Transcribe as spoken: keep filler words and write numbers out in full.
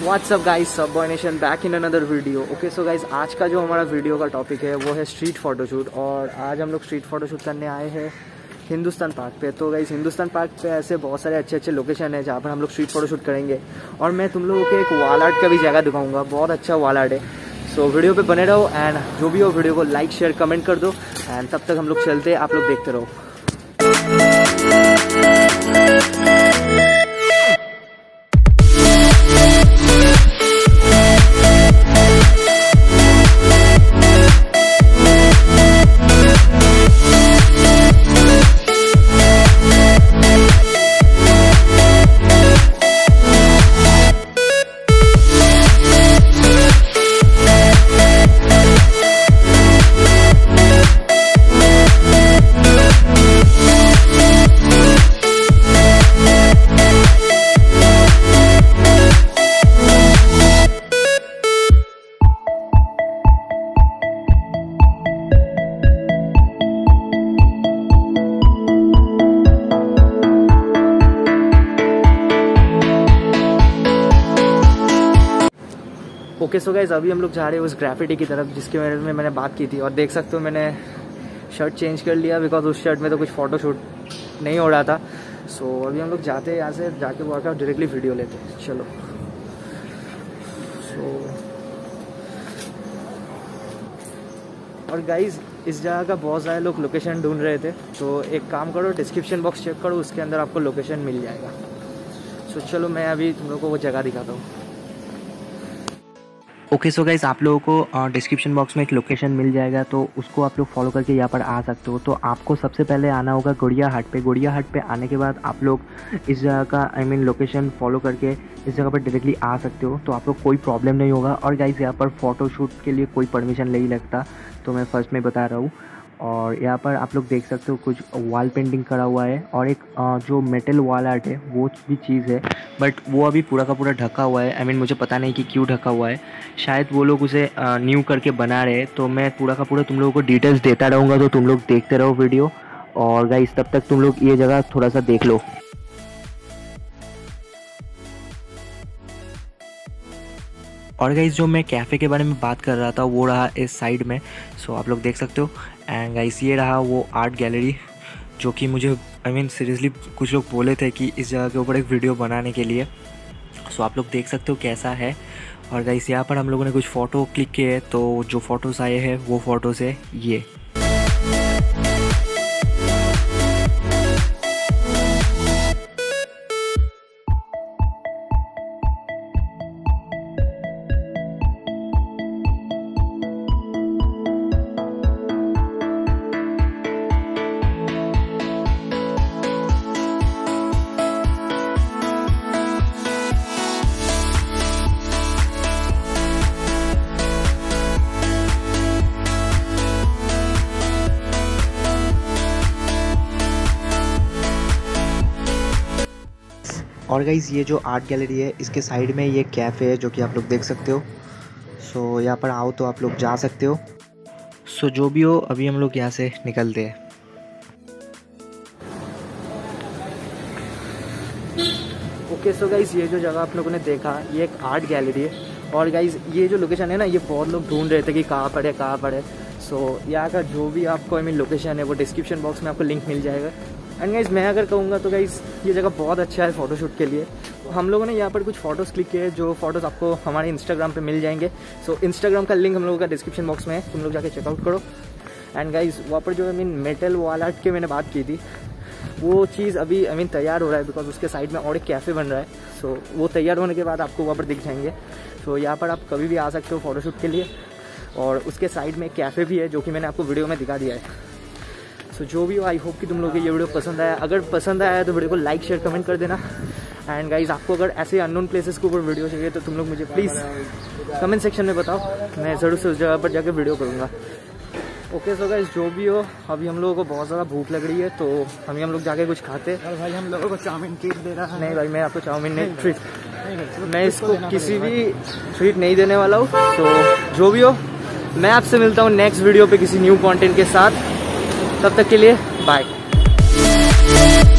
WhatsApp guys, सब boy nation back in another video. Okay so guys, आज का जो हमारा वीडियो का टॉपिक है वो है स्ट्रीट फोटोशूट। और आज हम लोग स्ट्रीट फोटोशूट करने आए हैं हिंदुस्तान पार्क पे। तो गाइस, हिंदुस्तान पार्क पे ऐसे बहुत सारे अच्छे अच्छे लोकेशन है जहाँ पर हम लोग स्ट्रीट फोटोशूट करेंगे। और मैं तुम लोगों को एक वॉल आर्ट का भी जगह दिखाऊंगा, बहुत अच्छा वॉल आर्ट है। सो वीडियो पे बने रहो एंड जो भी हो वीडियो को लाइक शेयर कमेंट कर दो। एंड तब तक हम लोग चलते हैं, आप लोग देखते रहो। ओके सो गाइज, अभी हम लोग जा रहे हैं उस ग्राफिटी की तरफ जिसके बारे में मैंने बात की थी। और देख सकते हो मैंने शर्ट चेंज कर लिया बिकॉज उस शर्ट में तो कुछ फ़ोटो शूट नहीं हो रहा था। सो so, अभी हम लोग जाते हैं यहाँ से, जाके वर्कआउट डायरेक्टली वीडियो लेते हैं। चलो। सो so, और गाइज, इस जगह का बहुत सारे लोग लोकेशन ढूंढ रहे थे, तो एक काम करो, डिस्क्रिप्शन बॉक्स चेक करो, उसके अंदर आपको लोकेशन मिल जाएगा। सो so, चलो मैं अभी तुम लोग को वो जगह दिखाता हूँ। ओके सो गाइस, आप लोगों को डिस्क्रिप्शन बॉक्स में एक लोकेशन मिल जाएगा, तो उसको आप लोग फॉलो करके यहाँ पर आ सकते हो। तो आपको सबसे पहले आना होगा गुड़िया हाट पे। गुड़िया हाट पे आने के बाद आप लोग इस जगह का आई मीन लोकेशन फॉलो करके इस जगह पर डायरेक्टली आ सकते हो। तो आप लोग कोई प्रॉब्लम नहीं होगा। और गाइस, यहाँ पर फ़ोटोशूट के लिए कोई परमिशन नहीं लगता, तो मैं फर्स्ट में बता रहा हूँ। और यहाँ पर आप लोग देख सकते हो कुछ वॉल पेंटिंग करा हुआ है और एक जो मेटल वॉल आर्ट है वो भी चीज़ है, बट वो अभी पूरा का पूरा ढका हुआ है। आई मीन मुझे पता नहीं कि क्यों ढका हुआ है, शायद वो लोग उसे न्यू करके बना रहे हैं। तो मैं पूरा का पूरा तुम लोगों को डिटेल्स देता रहूँगा, तो तुम लोग देखते रहो वीडियो। और गाइस, तब तक तुम लोग ये जगह थोड़ा सा देख लो। और गाइस, जो मैं कैफ़े के बारे में बात कर रहा था वो रहा इस साइड में। सो आप लोग देख सकते हो। एंड गाइस, ये रहा वो आर्ट गैलरी जो कि मुझे आई मीन सीरियसली कुछ लोग बोले थे कि इस जगह के ऊपर एक वीडियो बनाने के लिए। सो आप लोग देख सकते हो कैसा है। और गाइस, यहाँ पर हम लोगों ने कुछ फ़ोटो क्लिक किए, तो जो फ़ोटोज़ आए हैं वो फ़ोटोज़ है ये। और गाइज़, ये जो आर्ट गैलरी है इसके साइड में ये कैफ़े है जो कि आप लोग देख सकते हो। सो so, यहाँ पर आओ तो आप लोग जा सकते हो। सो so, जो भी हो, अभी हम लोग यहाँ से निकलते हैं। ओके सो गाइज़, ये जो जगह आप लोगों ने देखा ये एक आर्ट गैलरी है। और गाइज़, ये जो लोकेशन है ना, ये बहुत लोग ढूंढ रहे थे कि कहाँ पर है कहाँ पर है। सो so, यहाँ का जो भी आपको आई मीन लोकेशन है वो डिस्क्रिप्शन बॉक्स में आपको लिंक मिल जाएगा। एंड गाइज़, मैं अगर कहूँगा तो गाइज़, ये जगह बहुत अच्छा है फ़ोटोशूट के लिए। हम लोगों ने यहाँ पर कुछ फ़ोटोज़ क्लिक किए, जो फ़ोटोज़ आपको हमारे इंस्टाग्राम पे मिल जाएंगे। सो so, इंस्टाग्राम का लिंक हम लोगों का डिस्क्रिप्शन बॉक्स में है, तुम लोग जाके चेकआउट करो। एंड गाइज़, वहाँ पर जो I mean metal wall art के मैंने बात की थी, वो चीज़ अभी आई मीन तैयार हो रहा है बिकॉज उसके साइड में और एक कैफ़े बन रहा है। सो so, वो तैयार होने के बाद आपको वहाँ पर दिख जाएंगे। सो so, यहाँ पर आप कभी भी आ सकते हो फ़ोटोशूट के लिए। और उसके साइड में एक कैफ़े भी है जो कि मैंने आपको वीडियो में दिखा दिया है। सो so, जो भी हो, आई होप कि तुम लोगों को ये वीडियो पसंद आया। अगर पसंद आया तो वीडियो को लाइक शेयर कमेंट कर देना। एंड गाइज, आपको अगर ऐसे अननोन प्लेसेस के ऊपर वीडियो चाहिए तो तुम लोग मुझे प्लीज़ कमेंट सेक्शन में बताओ, मैं ज़रूर से उस जगह पर जाकर वीडियो करूँगा। ओके सो गाइस, जो भी हो, अभी हम लोगों को बहुत ज़्यादा भूख लग रही है, तो अभी हम लोग जाके कुछ खाते हैं। और भाई हम लोगों को चाउमीन ट्रीट दे रहा है। नहीं भाई, मैं आपको चाउमीन नहीं ट्रीट, मैं इसको किसी भी ट्रीट नहीं देने वाला हूँ। तो जो भी हो, मैं आपसे मिलता हूँ नेक्स्ट वीडियो पे किसी न्यू कंटेंट के साथ। तब तक के लिए बाय।